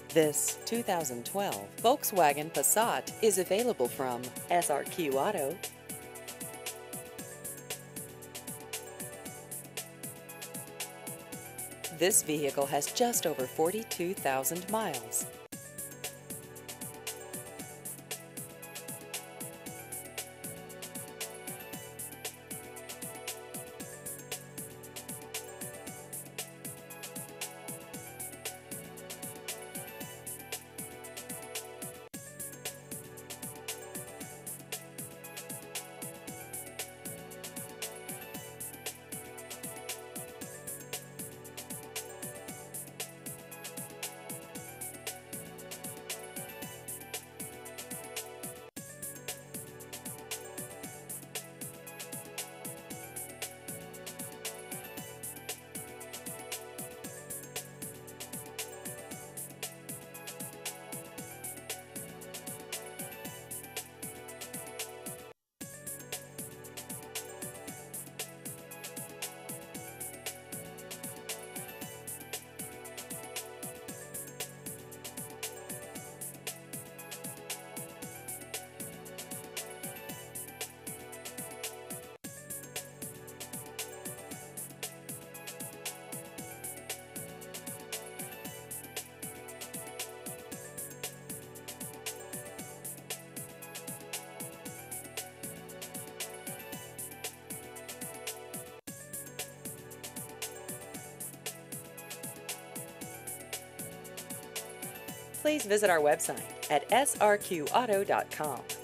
This 2012 Volkswagen Passat is available from SRQ Auto. This vehicle has just over 42,000 miles. Please visit our website at srqauto.com.